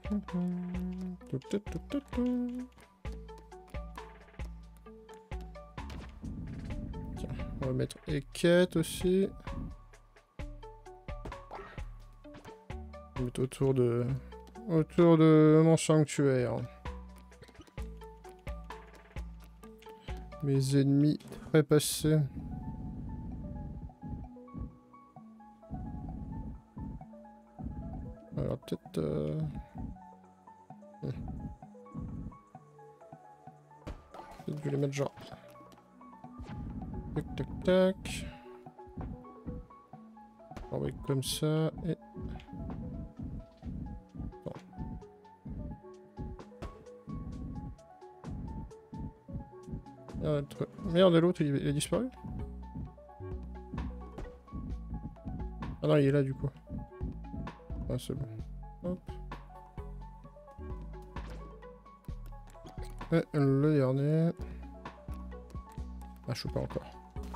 Tiens, on va mettre équette aussi. On va mettre autour de mon sanctuaire. Mes ennemis trépassés. Alors peut-être... Peut-être je vais les mettre genre... Tac tac tac. On va comme ça et... Bon. Merde, l'autre il a disparu. Ah non, il est là du coup. Ah c'est bon. Hop. Et le dernier. Ah je suis pas encore.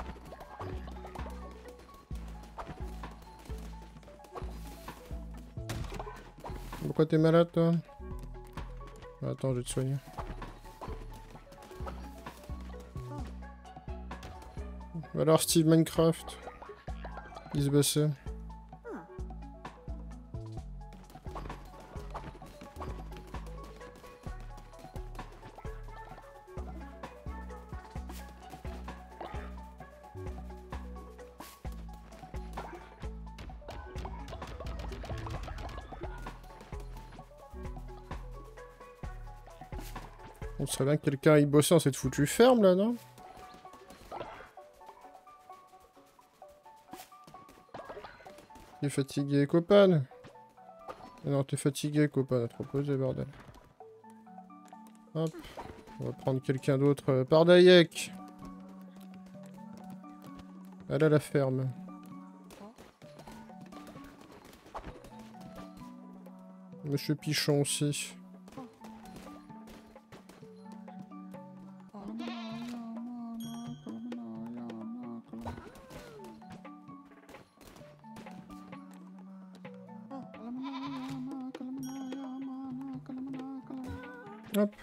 Pourquoi t'es malade toi? Attends, je vais te soigner. Alors Steve Minecraft. Il se baissait. On serait bien que quelqu'un aille bosser dans cette foutue ferme là, non? T'es fatigué, Copan? Non, t'es fatigué, Copan, à te reposer, bordel. Hop. On va prendre quelqu'un d'autre. Pardayek. Elle a la ferme. Monsieur Pichon aussi. Hop.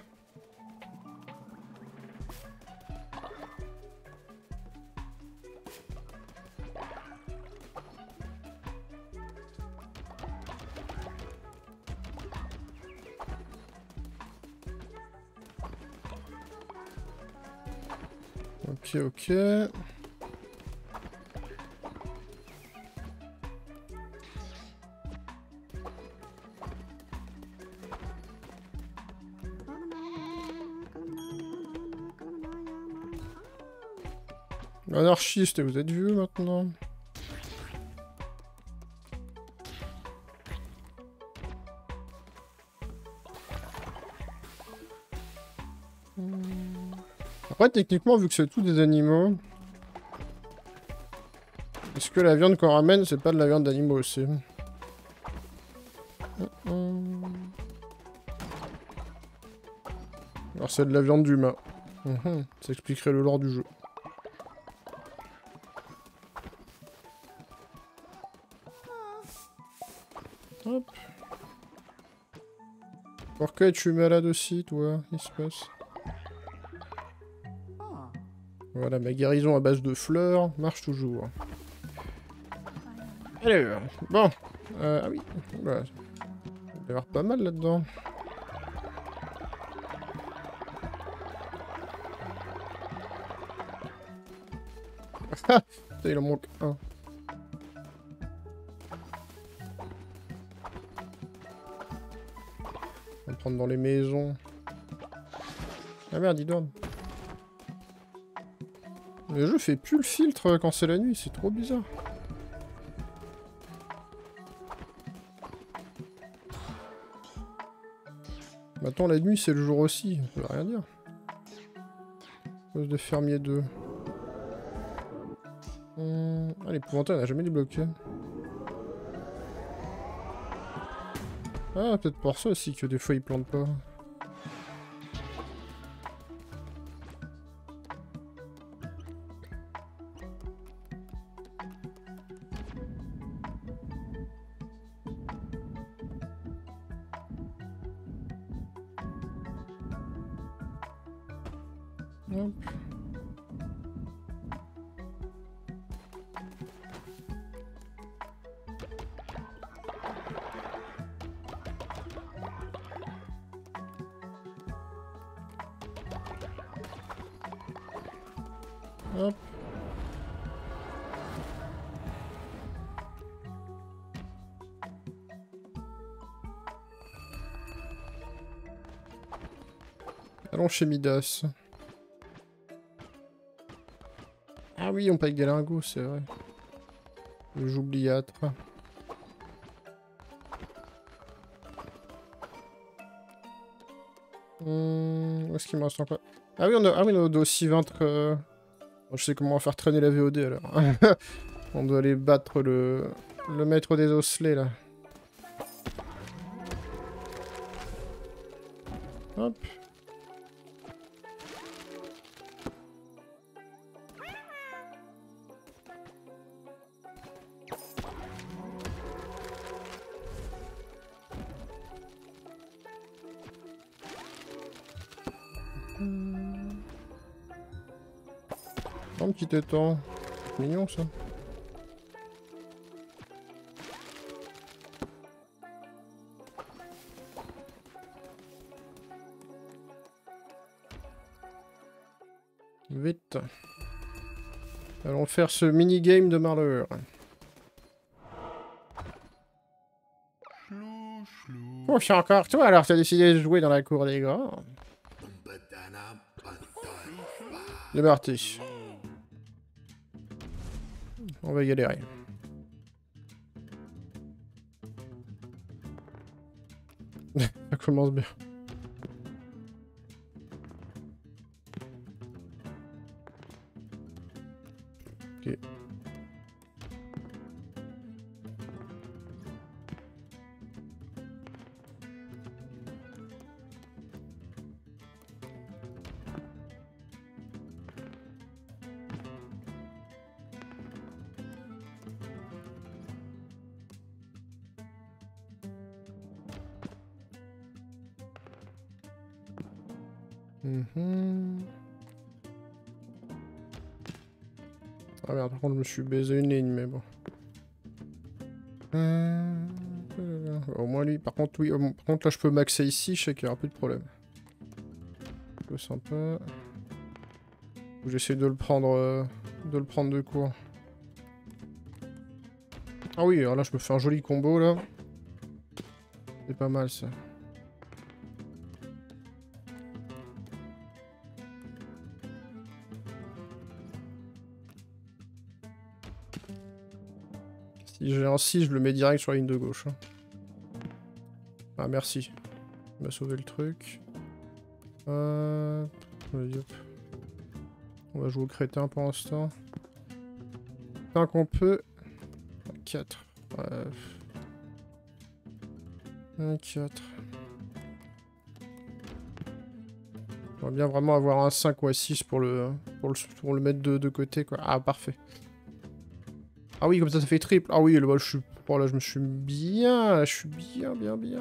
Ok, ok. Anarchiste, vous êtes vu maintenant? Après, techniquement, vu que c'est tous des animaux, est-ce que la viande qu'on ramène, c'est pas de la viande d'animaux aussi? Alors, c'est de la viande d'humain. Ça expliquerait le lore du jeu. Hop. Pourquoi es-tu malade aussi, toi? Qu'est-ce qui se passe? Voilà, ma guérison à base de fleurs marche toujours. Allez, bon. Ah oui. Voilà. Il doit y avoir pas mal là-dedans. Ah, putain, il en manque un. On va prendre dans les maisons. Ah merde, il dort. Le jeu fait plus le filtre quand c'est la nuit, c'est trop bizarre. Maintenant la nuit c'est le jour aussi, ça veut rien dire. Cause de fermier 2. Ah l'épouvantail on a jamais débloqué. Ah peut-être pour ça aussi que des fois il plante pas. Hop. Hop. Allons chez Midas. Ah oui, on paye Galingo, c'est vrai. J'oubliâtre. Où est-ce qu'il me reste encore? Ah oui, on doit aussi vaincre... Bon, je sais comment on va faire traîner la VOD alors. On doit aller battre le maître des osselets là. Hop. Un petit étang. C'est mignon ça. Vite. Allons faire ce mini-game de malheur. Oh, c'est encore toi alors, t'as décidé de jouer dans la cour des grands. C'est parti. On va galérer. Ça commence bien. Ok. Ah merde, par contre je me suis baisé une ligne, mais bon. Au moins lui, par contre oui, par contre là je peux maxer ici, je sais qu'il n'y aura plus de problème. C'est sympa. J'essaie de le prendre de court. Ah oui, alors là je me fais un joli combo là. C'est pas mal ça. Si j'ai un 6, je le mets direct sur la ligne de gauche. Hein. Ah merci. Il m'a sauvé le truc. Vas-y, hop. On va jouer au crétin pour l'instant. Tant qu'on peut. 4. Ouais. 1, 4. J'aimerais bien vraiment avoir un 5 ou un 6 pour le mettre de côté quoi. Ah parfait. Ah oui, comme ça fait triple. Ah oui, là, je suis... Oh, là, je me suis bien... Là, je suis bien.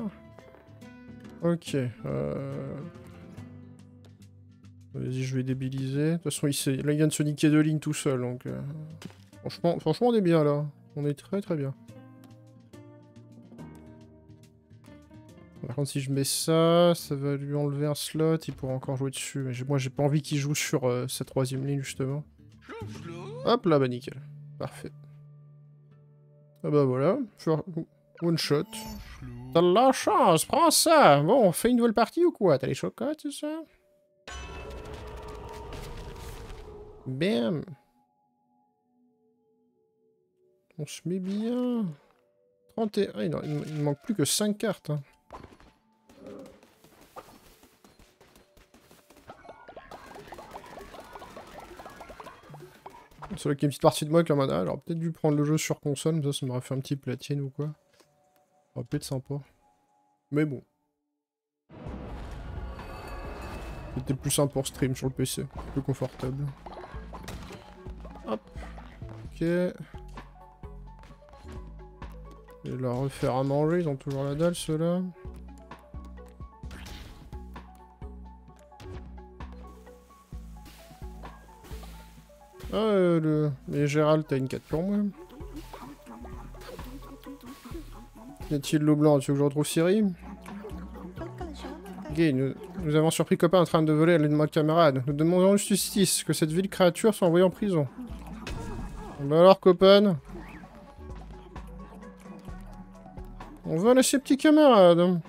Ok. Vas-y, je vais débiliser. De toute façon, là, il vient de se niquer 2 lignes tout seul, donc... Franchement, on est bien, là. On est très bien. Par contre, si je mets ça, ça va lui enlever un slot. Il pourra encore jouer dessus. Mais moi, j'ai pas envie qu'il joue sur sa 3ème ligne, justement. Hop là, bah nickel. Parfait. Ah bah voilà, one shot. T'as de la chance, prends ça. Bon, on fait une nouvelle partie ou quoi? T'as les chocottes, c'est ça? Bam. On se met bien. 31... Ah, il ne manque plus que 5 cartes. Hein. C'est là qu'il y a une petite partie de moi qui est en mode... Ah, j'aurais peut-être dû prendre le jeu sur console, ça m'aurait fait un petit platine ou quoi. Ça aurait pu être sympa. Mais bon. C'était plus simple pour stream sur le PC. Plus confortable. Hop. Ok. Et leur refaire à manger, ils ont toujours la dalle ceux-là. Ah, mais Gérald, t'as une quête pour moi. Y a-t-il loup blanc? Tu veux que je retrouve Siri? Guy, nous avons surpris Copain en train de voler à l'aide de notre camarade. Nous demandons justice que cette ville créature soit envoyée en prison. Bah alors, Copain? On va lâcher ses petits camarades.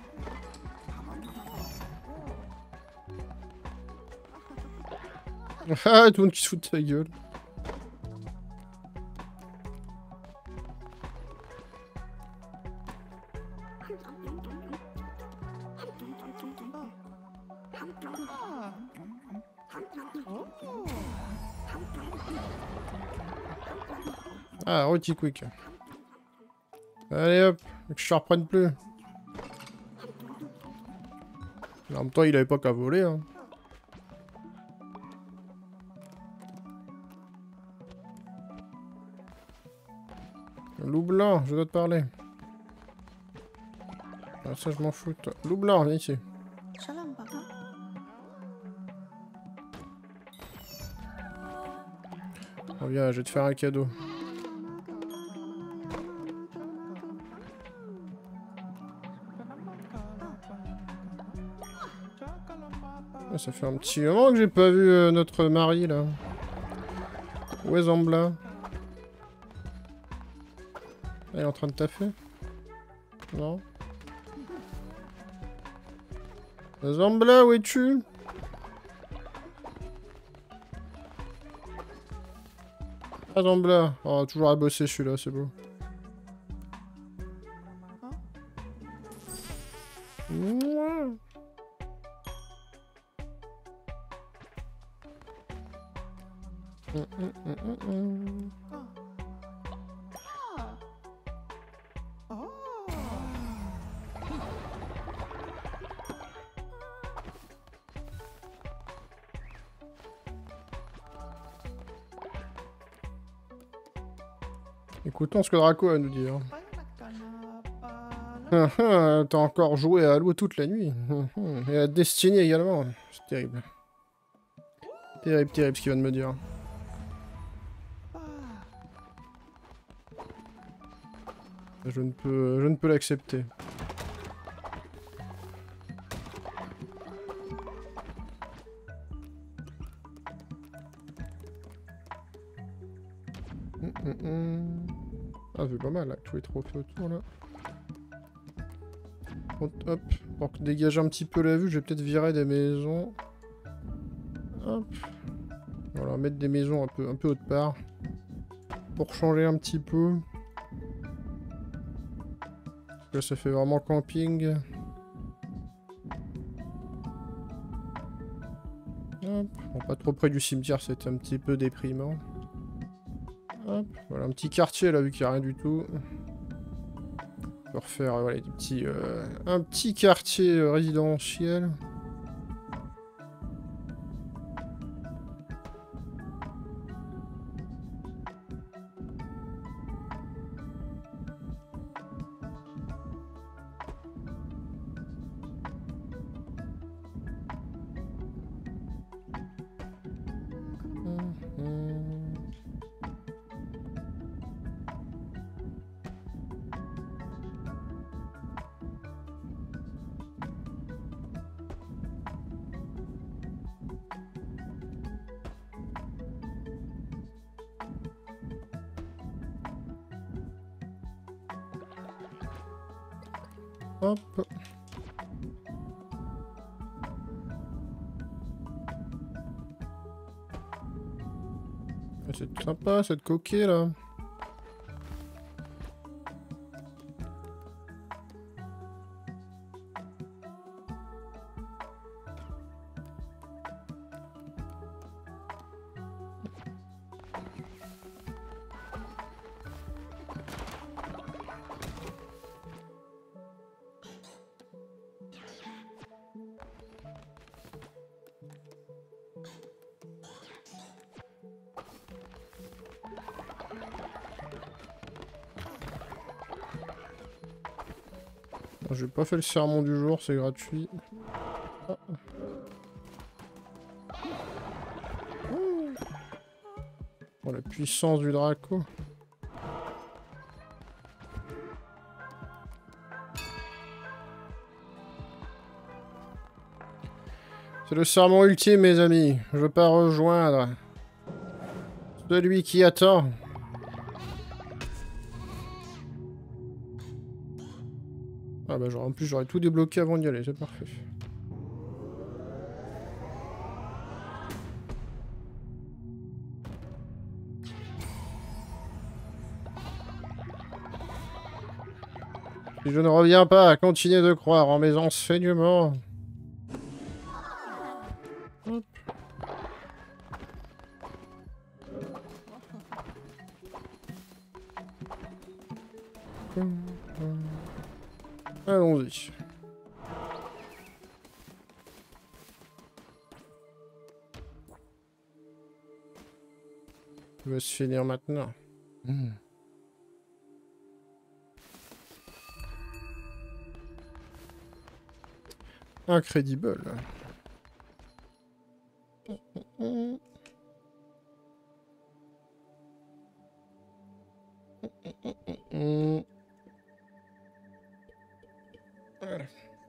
Ah, tout le monde qui se fout de ta gueule. Ah, Roti Quick. Allez hop, que je te reprenne plus. En même temps, il avait pas qu'à voler, hein. Loup blanc, je dois te parler. Ah, ça, je m'en fous, toi. Loup blanc, viens ici. Oh, viens, je vais te faire un cadeau. Ah, ça fait un petit moment que j'ai pas vu notre mari, là. Où est Zambla? Elle est en train de taffer? Non. Zambla, où es-tu? Ah, Zambla. Oh, toujours à bosser celui-là, c'est beau. Mouah. Écoutons ce que Draco a à nous dire. T'as encore joué à Halo toute la nuit. Et à Destiny également. C'est terrible. Terrible, terrible ce qu'il vient de me dire. Je ne peux l'accepter. Ah, c'est pas mal là, tous les trophées autour là. Hop, pour dégager un petit peu la vue, je vais peut-être virer des maisons. Hop. Voilà, mettre des maisons un peu autre part. Pour changer un petit peu. Parce que ça fait vraiment camping. Hop. Bon, pas trop près du cimetière, c'était un petit peu déprimant. Hop. Voilà, un petit quartier là, vu qu'il n'y a rien du tout. On peut refaire voilà, des petits, un petit quartier résidentiel. Hop. C'est sympa cette coquille là. J'ai pas fait le sermon du jour, c'est gratuit. Ah. Puissance du Draco. C'est le serment ultime, mes amis. Je pars rejoindre celui qui attend. Ah bah en plus j'aurais tout débloqué avant d'y aller, c'est parfait. Si je ne reviens pas, continuez de croire en mes enseignements. Hop. Allons-y. Ça va se finir maintenant. Incredible. Voilà.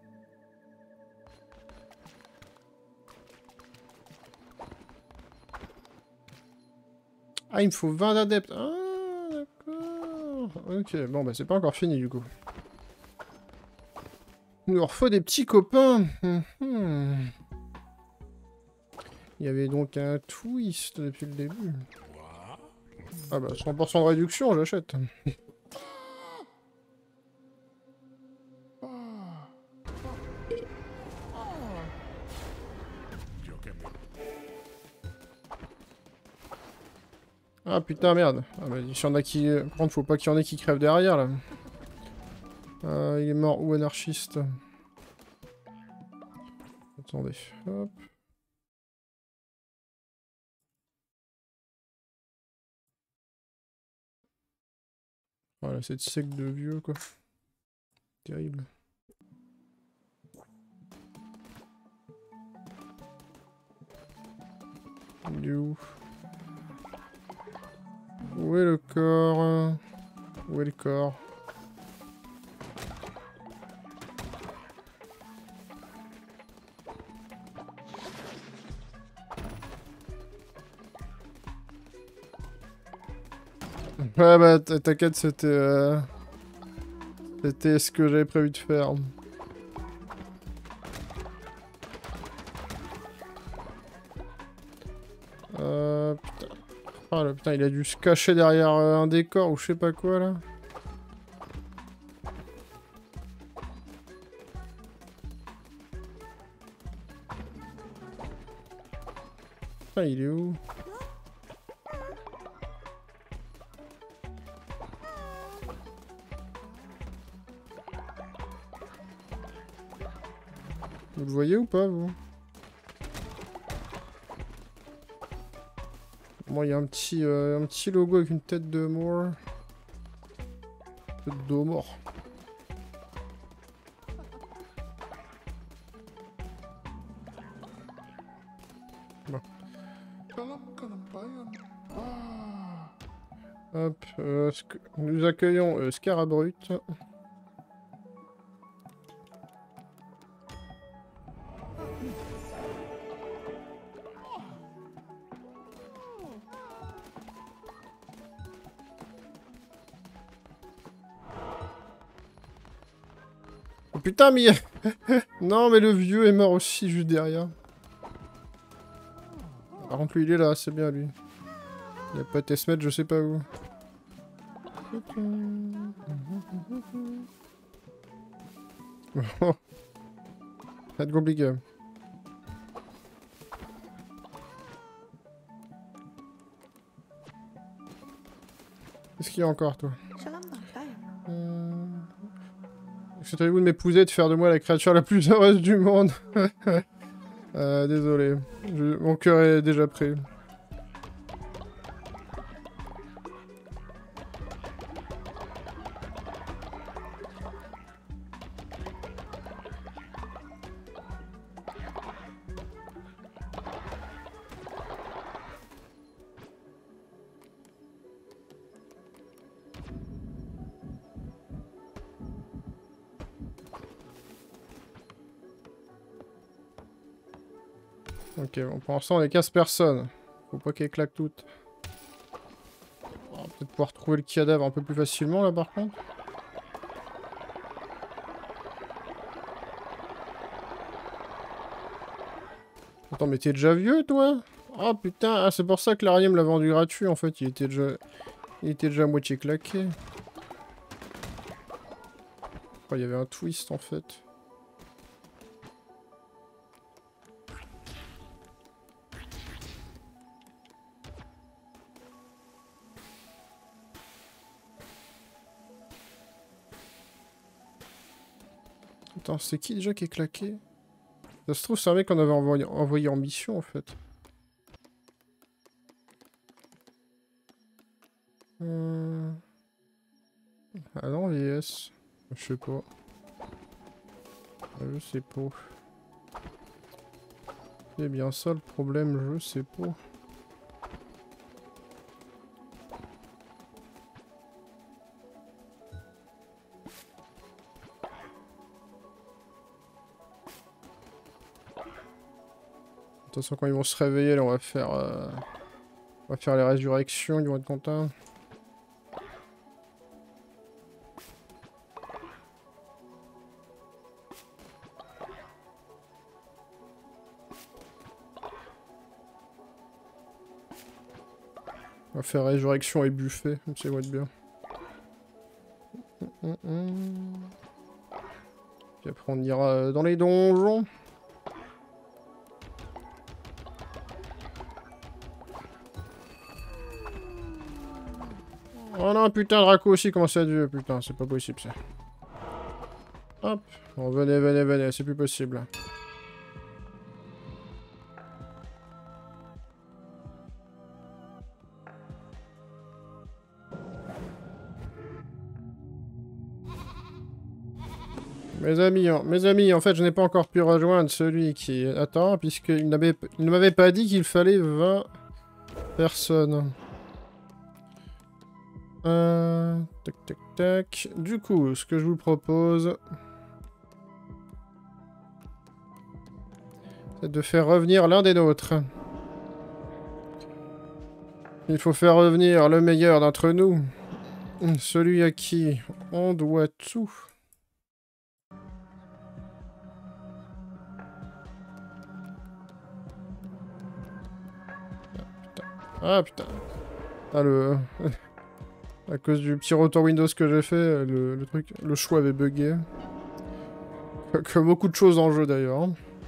Ah, il me faut 20 adeptes. Ah, d'accord. Ok, bon, bah c'est pas encore fini du coup. Il nous leur faut des petits copains. Il y avait donc un twist depuis le début. Ah bah 100% de réduction, j'achète. Ah putain merde. Ah bah s'il y en a qui... Par contre faut pas qu'il y en ait qui crèvent derrière là. Il est mort ou anarchiste. Attendez. Hop. Voilà, cette sec de vieux quoi. Terrible. Il est où? Où est le corps? Où est le corps? Ouais bah t'inquiète, c'était c'était ce que j'avais prévu de faire. Putain. Ah là putain, il a dû se cacher derrière un décor ou je sais pas quoi là. Ah il est où? Vous le voyez ou pas, vous? Bon, il y a un petit logo avec une tête de mort. Tête d'eau mort. Bon. Hop, nous accueillons Scarabrut. Oh, putain, mais... Non, mais le vieux est mort aussi, juste derrière. Par contre, lui, il est là, c'est bien, lui. Il a pas été se mettre, je sais pas où. Ça va être compliqué. Qu'est-ce qu'il y a encore, toi? Acceptez-vous de m'épouser et de faire de moi la créature la plus heureuse du monde? Désolé. Mon cœur est déjà prêt. Ok, bon, pour l'instant, on les casse personne. Faut pas qu'elles claquent toutes. On va peut-être pouvoir trouver le cadavre un peu plus facilement, là, par contre. Attends, mais t'es déjà vieux, toi? Oh, putain, ah, c'est pour ça que l'Arié me l'a vendu gratuit, en fait. Il était déjà à moitié claqué. Oh, il y avait un twist, en fait. Attends, c'est qui déjà qui est claqué? Ça se trouve, c'est un mec qu'on avait envoyé en mission, en fait. Ah non, VS. Je sais pas. Je sais pas. C'est bien ça le problème, je sais pas. De toute façon, quand ils vont se réveiller, là, on va faire les résurrections, ils vont être contents. On va faire résurrection et buffet, comme ça, ils vont être bien. Puis après, on ira dans les donjons. Oh non, putain, Draco aussi commence à Dieu. Putain, c'est pas possible, ça. Hop. Bon, venez, venez, venez, c'est plus possible. Mes amis, en fait, je n'ai pas encore pu rejoindre celui qui attend, puisqu'il ne m'avait pas dit qu'il fallait 20 personnes. Tac, tac, tac. Du coup, ce que je vous propose, c'est de faire revenir l'un des nôtres. Il faut faire revenir le meilleur d'entre nous. Celui à qui on doit tout. Ah putain. Ah le... À cause du petit retour Windows que j'ai fait, le choix avait bugué. Comme beaucoup de choses en jeu d'ailleurs.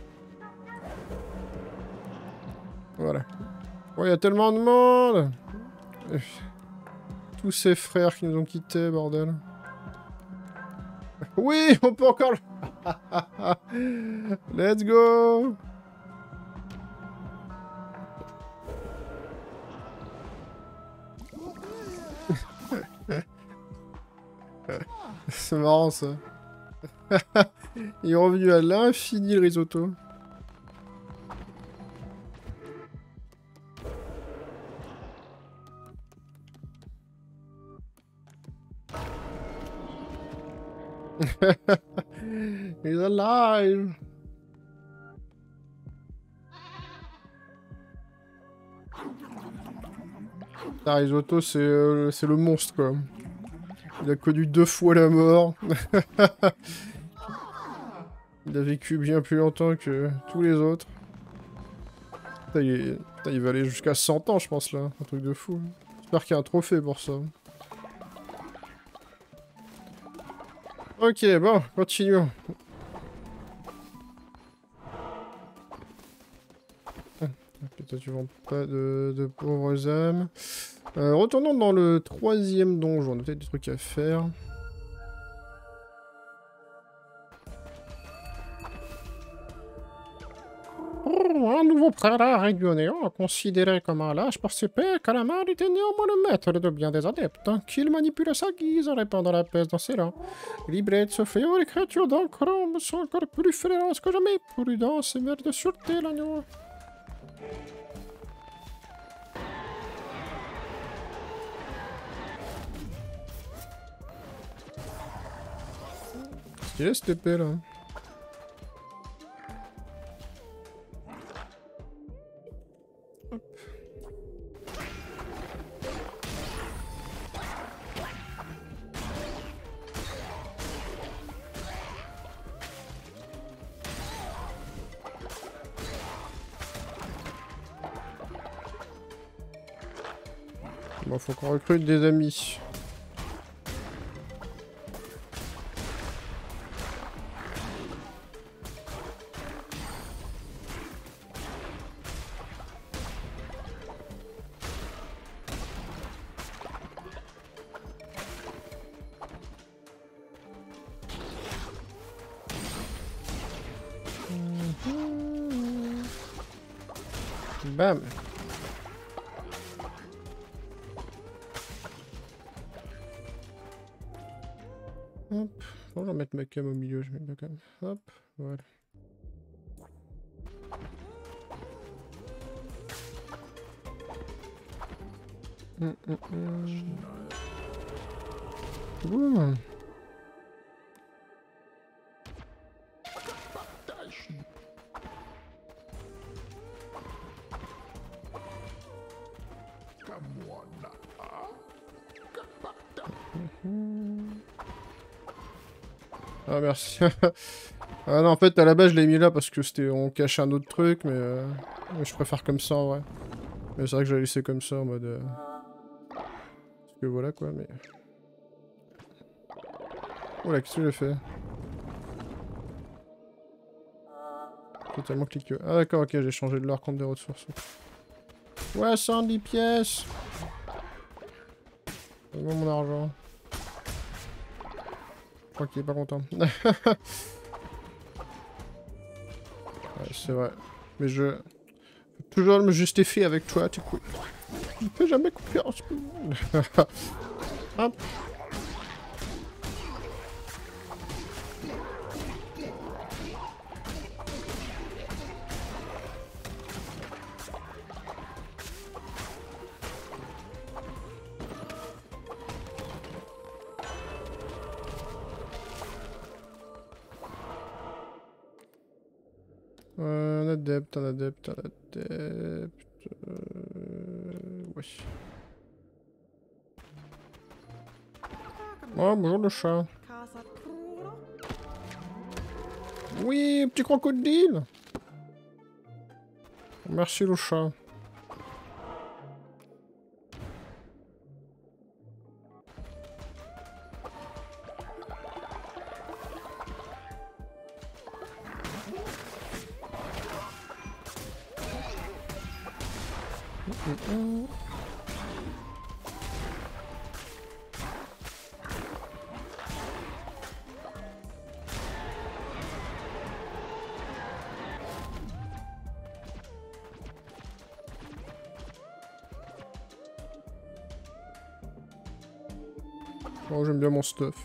Voilà. Oh, il y a tellement de monde! Tous ces frères qui nous ont quittés, bordel. Oui, on peut encore... Let's go! C'est marrant, ça. Il est revenu à l'infini, le risotto. He's alive! Ah, risotto, c'est le monstre, quoi. Il a connu 2 fois la mort. Il a vécu bien plus longtemps que tous les autres. Putain, il va aller jusqu'à 100 ans, je pense, là. Un truc de fou. J'espère qu'il y a un trophée pour ça. Ok, bon, continuons. Peut-être tu vends pas de pauvres âmes. Retournons dans le 3e donjon. On a peut-être des trucs à faire. Oh, un nouveau prélat régionnaire, considéré comme un lâche participé, Calamar était néanmoins le maître de bien des adeptes, qu'il manipule sa guise en répandant la peste dans ses rangs. Libré de ce fléau, les créatures d'Ancrombe sont encore plus féroces que jamais. Prudence et mère de sûreté, l'agneau. Stylé cette épée là. Bon, faut qu'on recrute des amis. Bam. Hop. On va mettre ma cam au milieu, je mets ma cam. Hop, voilà. Ouh. Ah merci. Ah non, en fait à la base je l'ai mis là parce que c'était on cachait un autre truc, mais je préfère comme ça en vrai. Mais c'est vrai que je l'ai laissé comme ça en mode parce que voilà quoi, mais... Oula, qu'est-ce que j'ai fait? Totalement cliqueux. Ah d'accord, ok, j'ai changé de leur compte des ressources. Ouais, 110 pièces. Donne-moi mon argent. Je crois qu'il est pas content. Ouais, c'est vrai. Mais je... peux toujours me justifier avec toi, tu coup. Je ne fais jamais confiance. Hop. Un adepte, un adepte, un adepte... Ouais. Oh, bonjour le chat. Oui, petit crocodile. Merci le chat. Oh, j'aime bien mon stuff.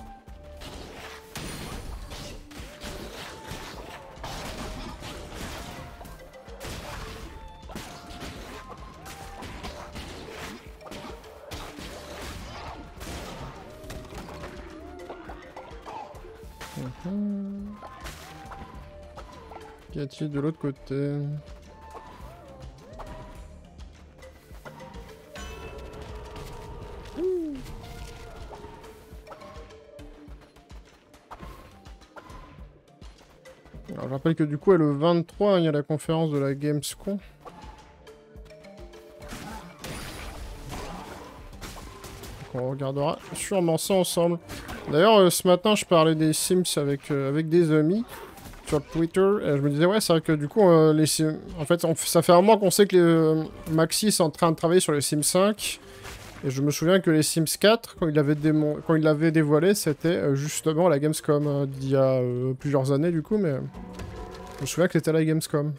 Qu'y a-t-il de l'autre côté? Alors, je rappelle que du coup, le 23, il y a la conférence de la Gamescom. On regardera sûrement ça ensemble. D'ailleurs, ce matin, je parlais des Sims avec des amis sur Twitter. Et je me disais, ouais, c'est vrai que du coup, les Sims... En fait, ça fait un mois qu'on sait que Maxis est en train de travailler sur les Sims 5. Et je me souviens que les Sims 4, quand il l'avait dévoilé, c'était justement à la Gamescom d'il y a plusieurs années du coup, mais je me souviens que c'était à la Gamescom.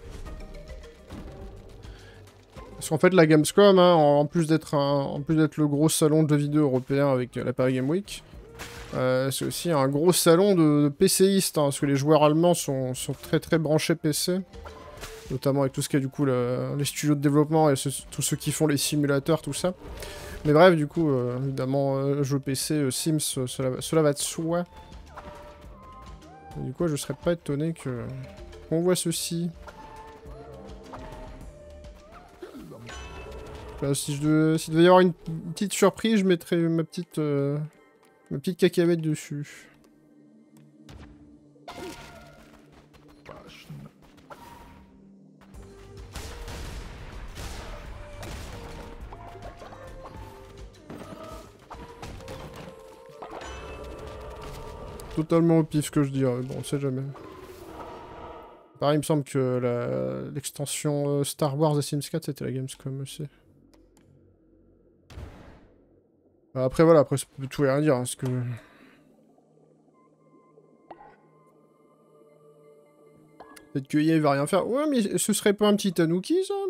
Parce qu'en fait, la Gamescom, hein, en plus d'être le gros salon de jeux vidéo européen avec la Paris Game Week, c'est aussi un gros salon de PCistes, hein, parce que les joueurs allemands sont très très branchés PC. Notamment avec tout ce qui est du coup les studios de développement et tous ceux qui font les simulateurs, tout ça. Mais bref, du coup, évidemment, jeux PC, Sims, cela va de soi. Et du coup, je serais pas étonné qu'on voit ceci. Là, s'il devait y avoir une petite surprise, je mettrais ma petite cacahuète dessus. totalement au pif que je dirais, bon, on sait jamais. Pareil, il me semble que l'extension Star Wars et Sims 4, c'était la Gamescom aussi. Bah, après, voilà, après, ça peut tout et rien dire, hein, parce que... Peut-être que EA va rien faire. Ouais, mais ce serait pas un petit Tanuki, ça,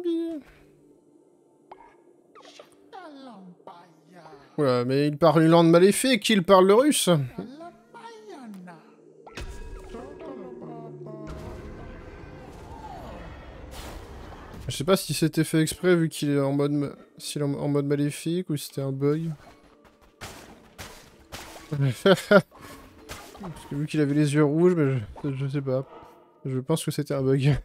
ouais, mais il parle une langue maléfique, il parle le russe. Je sais pas si c'était fait exprès vu qu'il est en mode s'il est en mode maléfique ou si c'était un bug. Parce que vu qu'il avait les yeux rouges, mais je sais pas. Je pense que c'était un bug.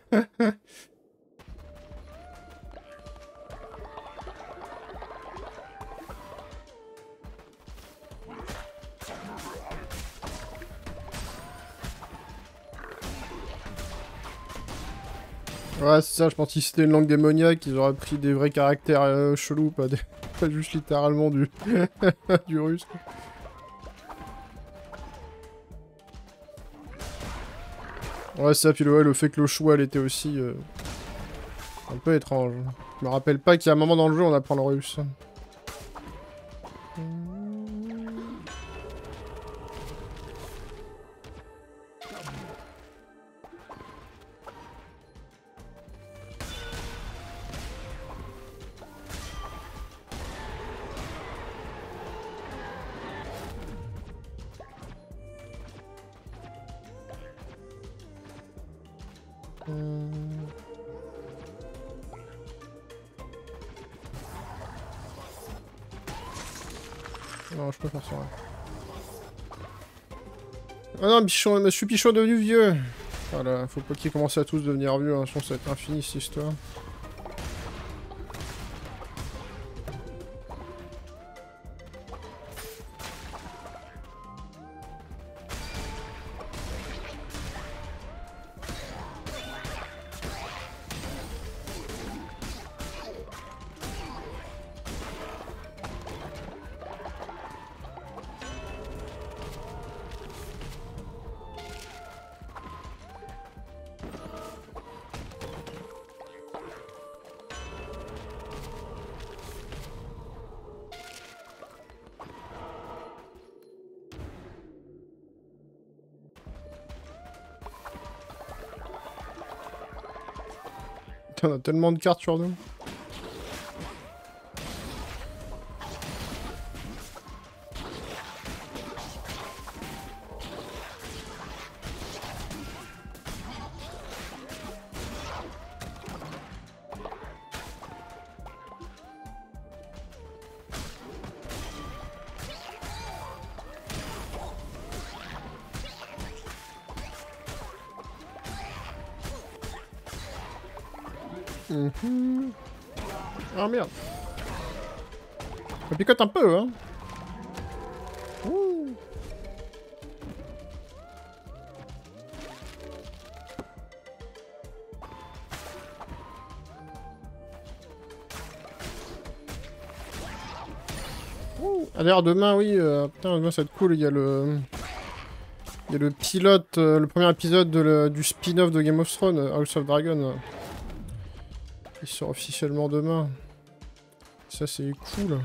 Ouais, c'est ça, je pense que si c'était une langue démoniaque, ils auraient pris des vrais caractères chelous, pas juste littéralement du, du russe. Ouais, ça, puis ouais, le fait que le choix, elle était aussi un peu étrange. Je me rappelle pas qu'il y a un moment dans le jeu, on apprend le russe. Non, je peux faire ça. Ouais. Ah non, Bichon, je suis Pichon devenu vieux. Voilà, faut pas qu'ils commencent à tous devenir vieux, hein, sinon ça va être infini cette histoire. Putain, on a tellement de cartes sur nous. Ah merde. Ça picote un peu, hein. Ouh. Ah, d'ailleurs, demain, oui, putain, demain ça va être cool, il y a le... Il y a le pilote, le premier épisode du spin-off de Game of Thrones, House of Dragon. Il sort officiellement demain. Ça, c'est cool.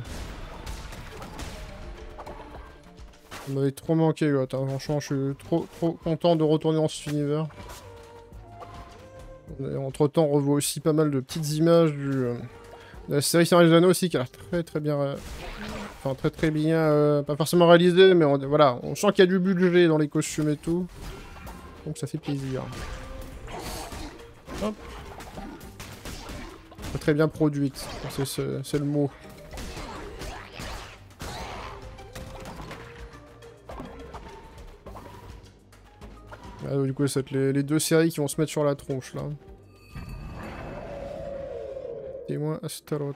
Ça m'avait trop manqué, quoi. Franchement, je suis trop content de retourner dans cet univers. Entre-temps, on revoit aussi pas mal de petites images de la série Seigneur des Anneaux aussi, qui a l'air très bien... Enfin, très bien... pas forcément réalisé, mais voilà. On sent qu'il y a du budget dans les costumes et tout. Donc ça fait plaisir. Hop. Très bien produite, c'est le mot. Ah, du coup, ça va être les deux séries qui vont se mettre sur la tronche, là. Et moi, Astaroth.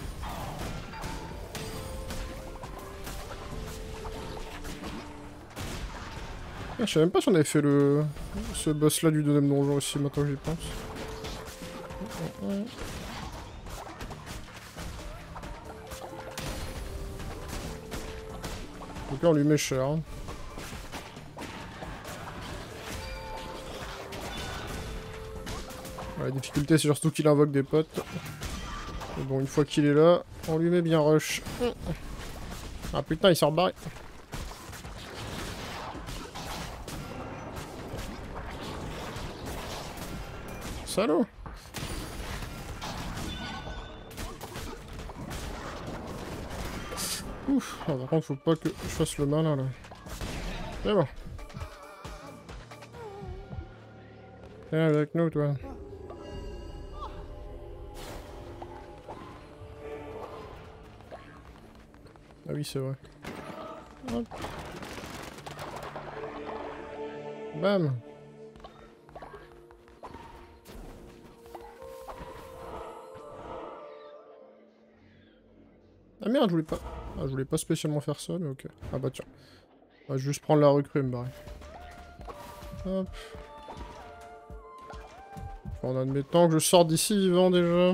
Ah, je sais même pas si on avait fait ce boss-là du deuxième donjon aussi, maintenant que j'y pense. Donc là, on lui met cher. Hein. La difficulté, c'est surtout qu'il invoque des potes. Mais bon, une fois qu'il est là, on lui met bien rush. Ah putain, il s'est rebarré. Salaud. Ouf, ah, par contre, faut pas que je fasse le malin là. C'est bon. Viens avec nous, toi. Ah oui, c'est vrai. Hop. Bam. Ah merde, je voulais pas... Ah, je voulais pas spécialement faire ça, mais ok. Ah bah tiens. On va juste prendre la recrue et me barrer. Hop. En admettant que je sors d'ici vivant déjà.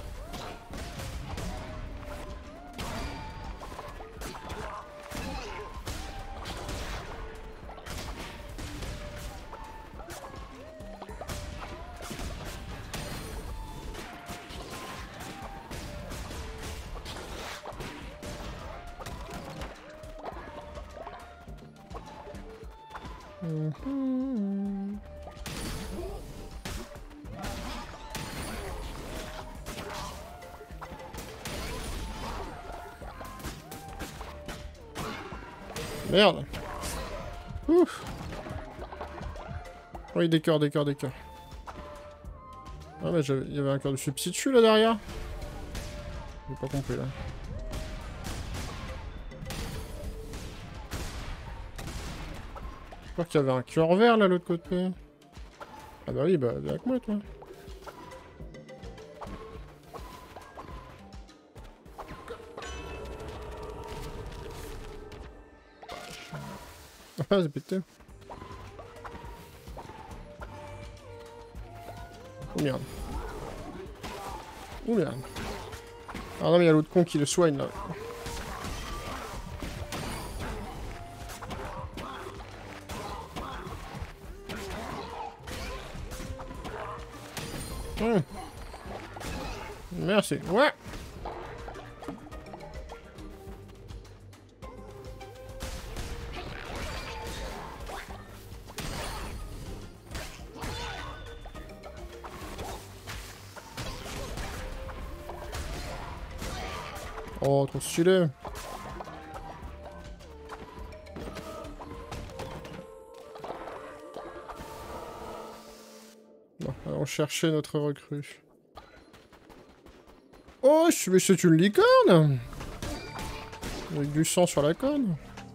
Merde. Ouf. Oui, des cœurs, des cœurs, des cœurs. Ah mais il y avait un cœur de substitut là derrière. J'ai pas compris là. Je crois qu'il y avait un cœur vert là l'autre côté. Ah bah oui, bah viens avec moi toi. Ah c'est pété. Oh merde. Oh merde. Ah non mais il y a l'autre con qui le soigne là. Merci. Ouais. Oh, trop stylé. Bon, allons chercher notre recrue. Oh, mais c'est une licorne! Avec du sang sur la corne.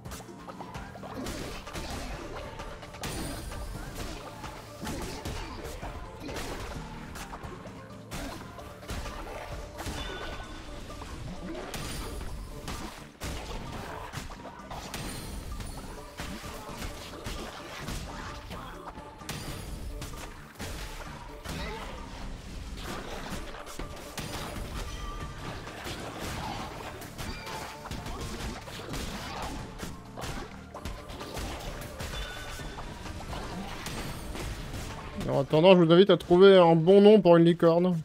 En attendant, je vous invite à trouver un bon nom pour une licorne.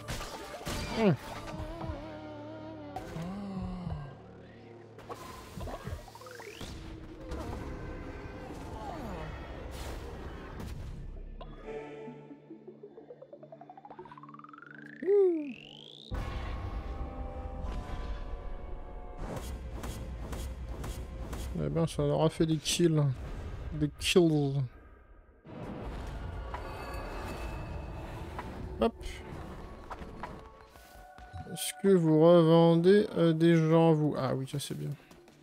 Eh ben, ça aura fait des kills. Des kills. Hop. Est-ce que vous revendez des gens, vous? Ah oui, ça c'est bien.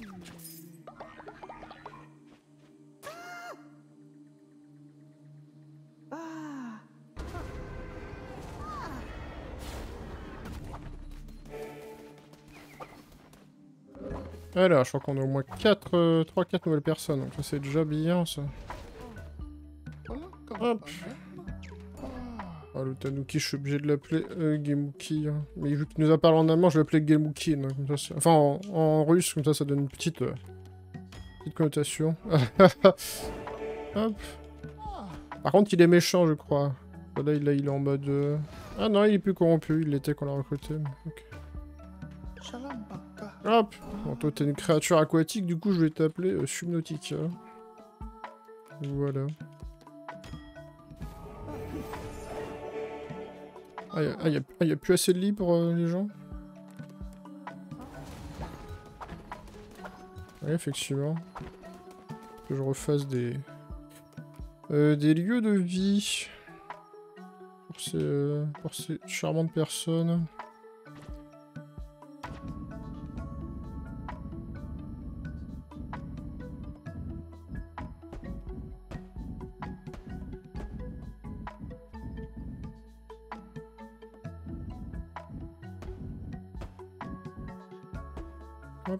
Alors, je crois qu'on a au moins 3-4 nouvelles personnes, donc ça c'est déjà bien ça. Hop. Ah, le Tanuki, je suis obligé de l'appeler Gemuki. Hein. Mais vu qu'il nous a parlé en allemand, je vais l'appeler Gemuki. Hein, comme ça, enfin, en russe, comme ça donne une petite connotation. Hop. Par contre, il est méchant, je crois. Là, il est en mode... Ah non, il est plus corrompu, il l'était quand on l'a recruté. Ok. Hop. Bon, toi, t'es une créature aquatique, du coup, je vais t'appeler Subnautica. Voilà. Y a plus assez de lits pour les gens? Ouais, effectivement. Que je refasse des lieux de vie pour ces charmantes personnes. Hop.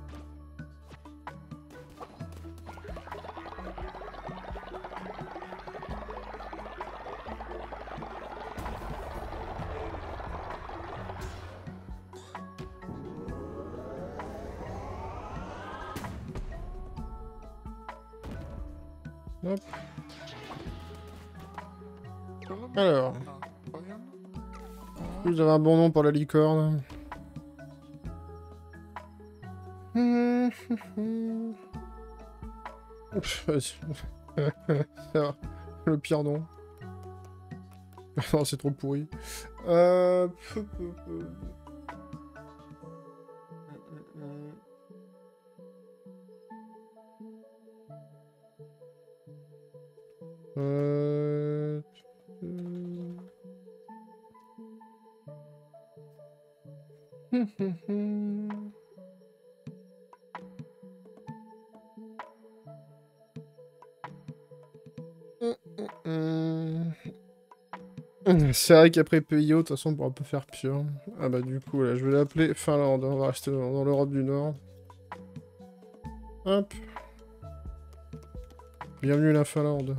Hop. Alors. Vous avez un bon nom pour la licorne. Vas-y. Le pire nom. Non, c'est trop pourri. C'est vrai qu'après PIO, de toute façon, on pourra pas faire pire. Ah bah du coup, là, je vais l'appeler Finlande. On va rester dans l'Europe du Nord. Hop. Bienvenue la Finlande.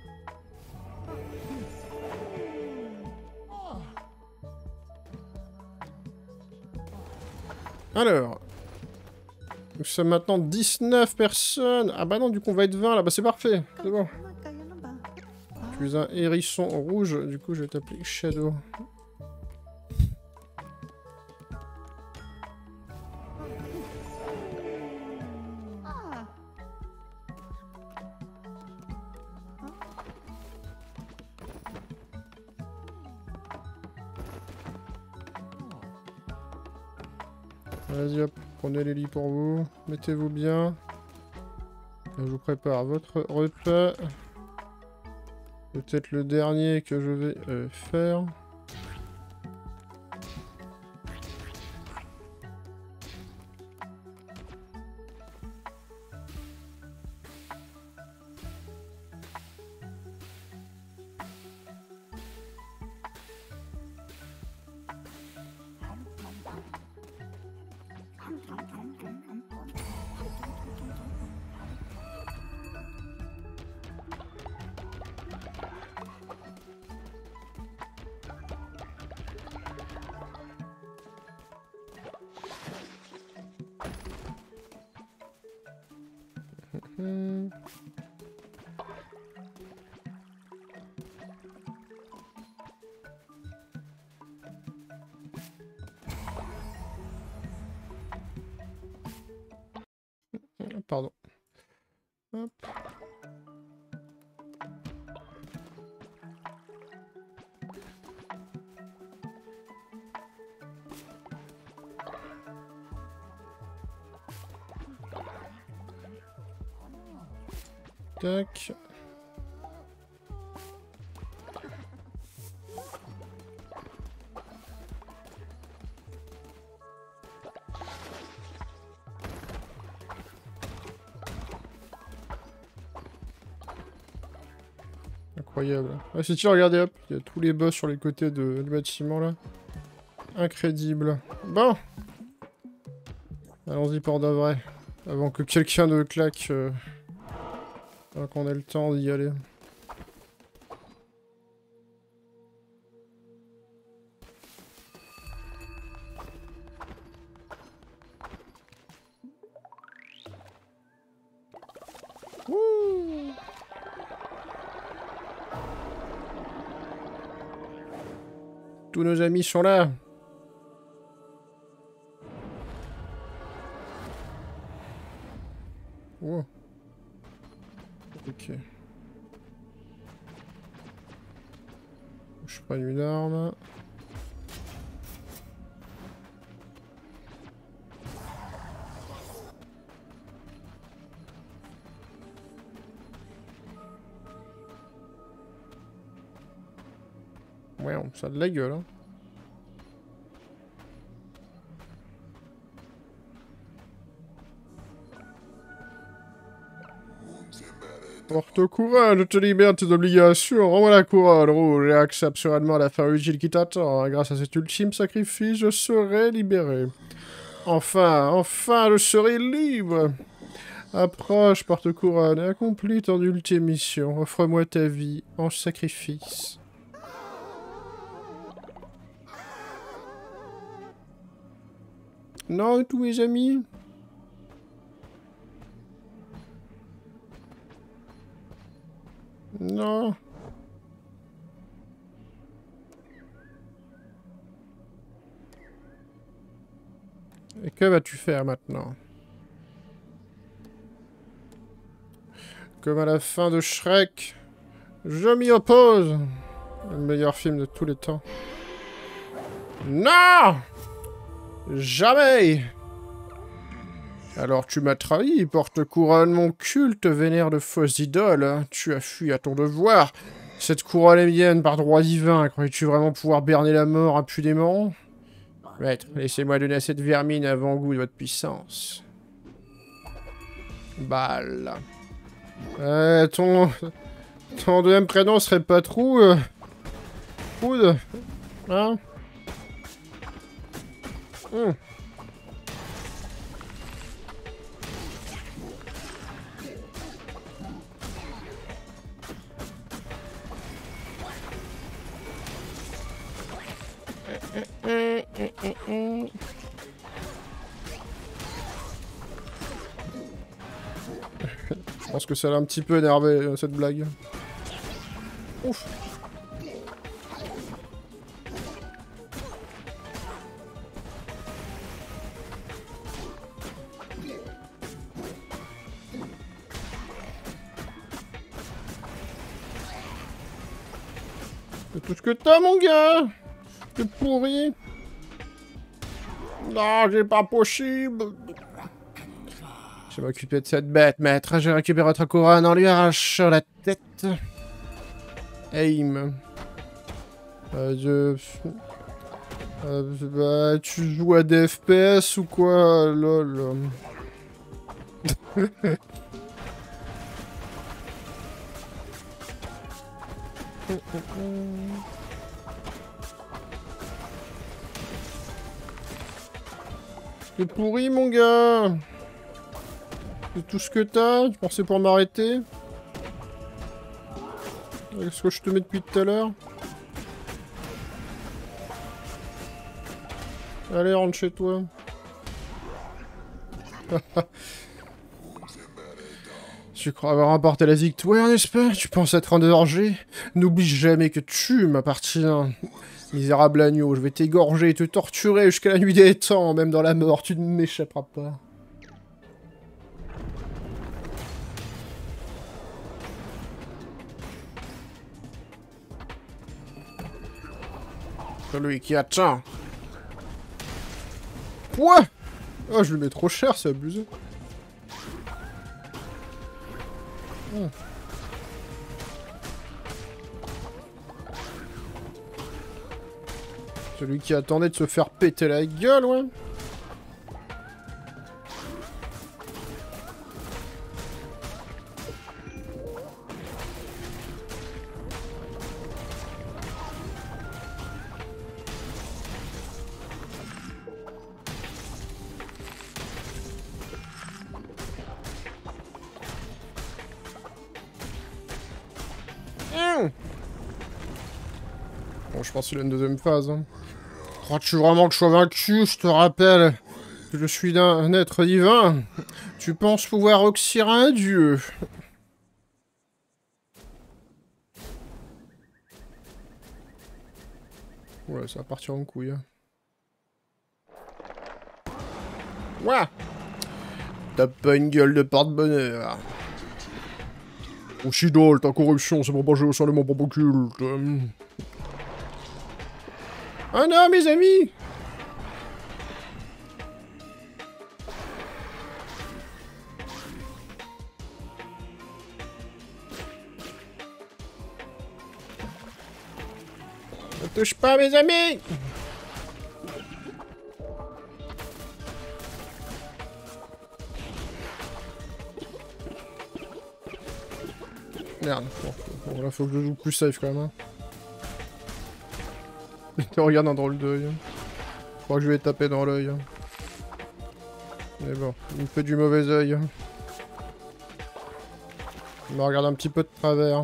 Alors. Nous sommes maintenant 19 personnes. Ah bah non, du coup, on va être 20 là. Bah c'est parfait. C'est bon. Je suis un hérisson rouge. Du coup, je vais t'appeler Shadow. Vas-y, hop. Prenez les lits pour vous. Mettez-vous bien. Je vous prépare votre repas. Peut-être le dernier que je vais faire. Pardon. Hop. Tac. Incroyable. Ah, si tu regardez, hop, il y a tous les boss sur les côtés du bâtiment là. Incroyable. Bon. Allons-y pour de vrai. Avant que quelqu'un ne claque. Avant qu'on ait le temps d'y aller. Tous nos amis sont là. Oh. Ok. Je prends une arme. Ouais, ça a de la gueule, hein. Porte couronne, je te libère de tes obligations. Rends-moi la couronne rouge et accepte sereinement la fin utile qui t'attend. Grâce à cet ultime sacrifice, je serai libéré. Enfin, je serai libre. Approche, porte couronne, et accomplis ton ultime mission. Offre-moi ta vie en sacrifice. Non, tous mes amis. Non. Et que vas-tu faire maintenant? Comme à la fin de Shrek, je m'y oppose. Le meilleur film de tous les temps. Non! Jamais! Alors tu m'as trahi, porte-couronne, mon culte vénère de fausses idoles. Tu as fui à ton devoir. Cette couronne est mienne par droit divin. Croyais-tu vraiment pouvoir berner la mort impunément? Maître, laissez-moi donner à cette vermine un avant-goût de votre puissance. Balle. Ton deuxième prénom serait pas trop... Food? Hein? Je pense que ça l'a un petit peu énervé, cette blague. Ouf. C'est tout ce que t'as, mon gars. T'es pourri. Non, j'ai pas possible. Je vais m'occuper de cette bête, maître. Je récupère votre couronne en lui arrachant la tête. Aim. Bah, tu joues à des FPS ou quoi, lol. T'es pourri, mon gars. C'est tout ce que t'as? Tu pensais pour m'arrêter? Qu'est-ce que je te mets depuis tout à l'heure? Allez, rentre chez toi. Tu crois avoir remporté la victoire, n'est-ce pas? Tu penses être en danger? N'oublie jamais que tu m'appartiens. Misérable agneau, je vais t'égorger et te torturer jusqu'à la nuit des temps. Même dans la mort, tu ne m'échapperas pas. Celui qui attend. Quoi? Oh, je le mets trop cher, c'est abusé. Oh. Celui qui attendait de se faire péter la gueule, ouais. Bon, je pense qu'il a une deuxième phase. Hein. Crois-tu vraiment que je sois vaincu? Je te rappelle que je suis d'un être divin. Tu penses pouvoir oxyre un dieu? Ouais, ça va partir en couille. Hein. Ouah! T'as pas une gueule de porte-bonheur. Oh, Chidol, ta corruption, c'est pour pas jouer au sein de mon propre culte. Ah non, mes amis! Ne touche pas, mes amis! Merde, bon, là faut que je joue plus safe quand même. Hein. Il te regarde un drôle d'œil. Hein. Je crois que je vais taper dans l'œil. Hein. Mais bon, il me fait du mauvais œil. Hein. Il me regarde un petit peu de travers.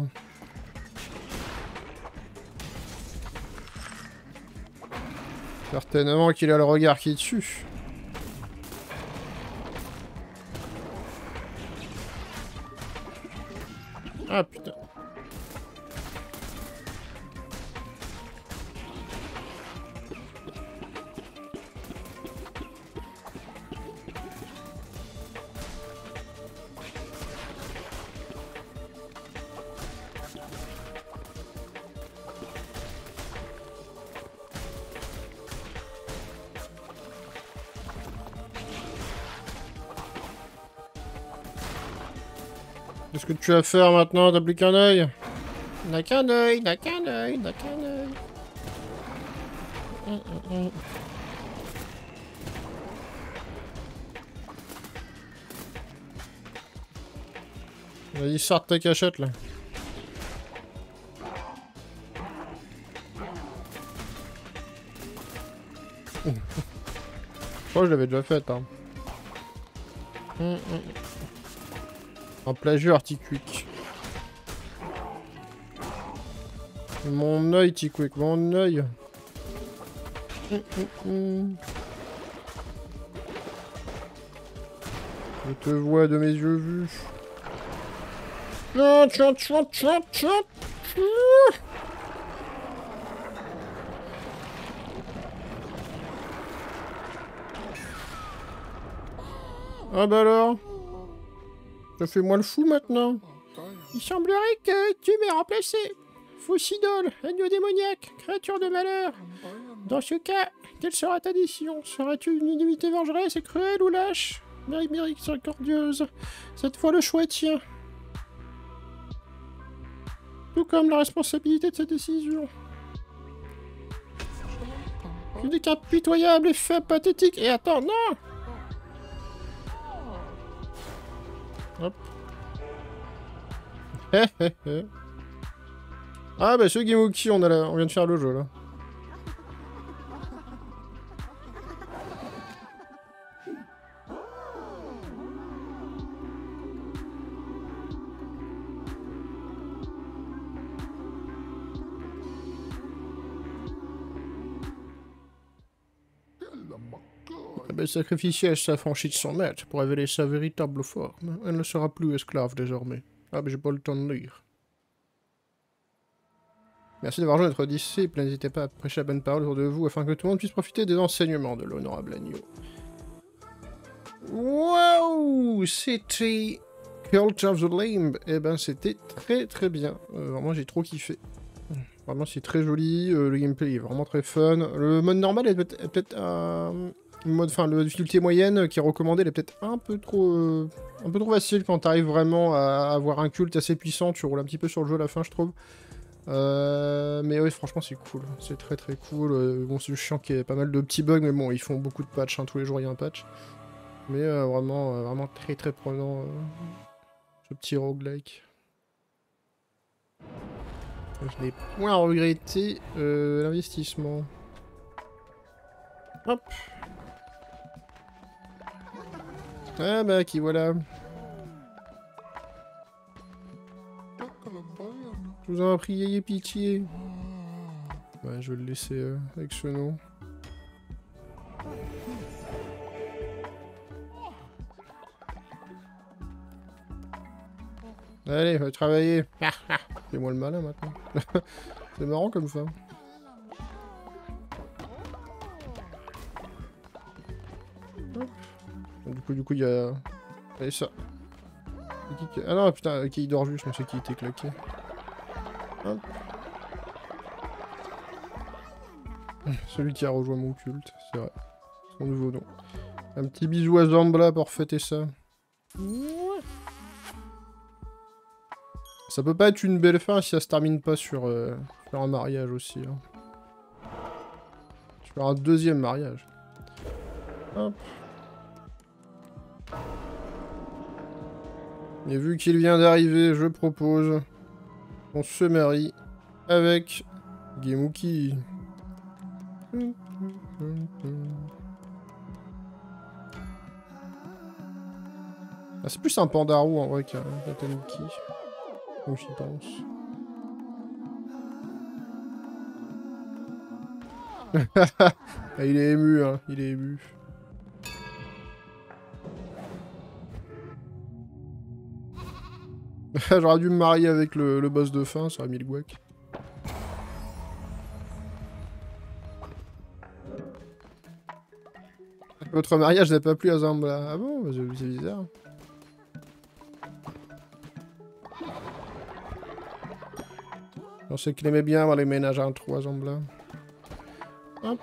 Certainement qu'il a le regard qui tue. Ah putain. Qu'est-ce que tu vas faire maintenant? T'as plus qu'un œil? N'a qu'un œil, n'a qu'un œil, n'a qu'un œil. Vas-y, sors ta cachette là. Je crois que je l'avais déjà faite. Hein. Un plagiat articuique. Mon œil, Tiquick, mon œil. Je te vois de mes yeux vus. Non, tiens. Ah bah alors? Ça fait moi le fou maintenant. Il semblerait que tu m'aies remplacé. Fausse idole, agneau démoniaque, créature de malheur. Dans ce cas, quelle sera ta décision? Seras-tu une divinité vengeresse et cruelle ou lâche? Miséricordieuse. Cette fois le choix est tien. Tout comme la responsabilité de cette décision. Tu n'es qu'un pitoyable et faible pathétique. Et attends, non! Hop. Ah bah ce Gemuki, on vient de faire le jeu là. La belle sacrificielle s'affranchit de son maître pour révéler sa véritable forme. Elle ne sera plus esclave désormais. Ah mais j'ai pas le temps de lire. Merci d'avoir joué notre disciple, n'hésitez pas à prêcher la bonne parole autour de vous afin que tout le monde puisse profiter des enseignements de l'honorable agneau. Waouh, c'était Cult of the Limb. Eh ben c'était très bien. Vraiment j'ai trop kiffé. Vraiment c'est très joli, le gameplay est vraiment très fun. Le mode normal est peut-être la difficulté moyenne qui est recommandée, elle est peut-être un peu trop facile quand t'arrives vraiment à avoir un culte assez puissant, tu roules un petit peu sur le jeu à la fin je trouve. Mais oui, franchement, c'est cool. C'est très cool. Bon, c'est chiant qu'il y ait pas mal de petits bugs, mais bon, ils font beaucoup de patchs. Hein, tous les jours, il y a un patch. Mais vraiment très prenant. Ce petit roguelike. Je n'ai point à regretter l'investissement. Hop. Ah bah, qui voilà. Je vous en prie, ayez pitié. Ouais, je vais le laisser avec ce nom. Allez, va travailler. Fais-moi le malin maintenant. C'est marrant comme ça. Du coup, il y a... Allez, ça. Ah non, putain, ok, il dort juste, je pensais qu'il était claqué. Hop. Celui qui a rejoint mon culte, c'est vrai. Son nouveau nom. Un petit bisou à Zambla pour fêter ça. Ça peut pas être une belle fin si ça se termine pas sur un mariage aussi. Hein. Sur un deuxième mariage. Hop. Et vu qu'il vient d'arriver, je propose qu'on se marie avec Gemuki. Ah, c'est plus un pandarou en vrai qu'un tanuki. Comme j'y pense. Ah, il est ému, hein. Il est ému. J'aurais dû me marier avec le boss de fin, ça aurait mis le guac. Votre mariage n'a pas plu à Zambla. Ah bon, c'est bizarre. Je pensais qu'il aimait bien avoir les ménages à 3 Zambla. Hop.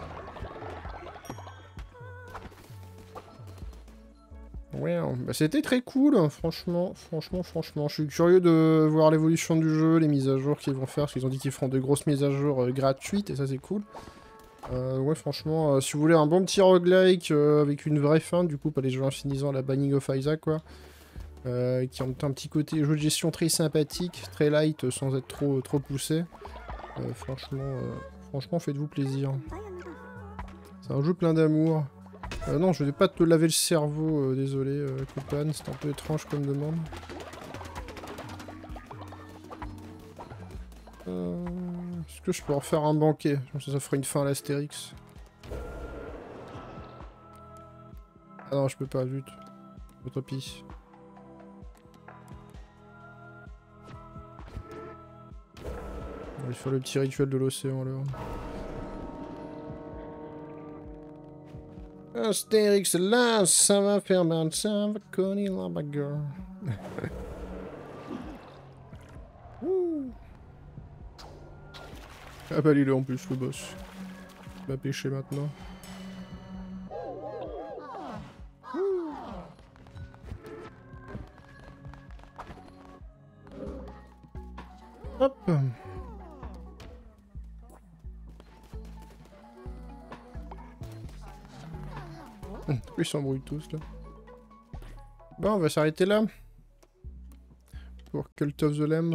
Ouais, bah c'était très cool, hein, franchement. Je suis curieux de voir l'évolution du jeu, les mises à jour qu'ils vont faire, parce qu'ils ont dit qu'ils feront de grosses mises à jour gratuites, et ça c'est cool. Ouais, franchement, si vous voulez un bon petit roguelike avec une vraie fin, du coup, pas les jeux infinisants à la Binding of Isaac, quoi. Qui ont un petit côté jeu de gestion très sympathique, très light, sans être trop poussé. Franchement, faites-vous plaisir. C'est un jeu plein d'amour. Non, je vais pas te laver le cerveau, désolé, Copan, c'est un peu étrange comme demande. Est-ce que je peux en faire un banquet? Je pense que ça ferait une fin à l'Astérix. Ah non, je peux pas, zut. Utopie. On va faire le petit rituel de l'océan alors. Astérix là, ça va faire mal, ça va connaître la bagarre. Ah bah il est en plus le boss. Il va pêcher maintenant. Hop. Ils s'embrouillent tous là. Bon, on va s'arrêter là. Pour Cult of the Lamb.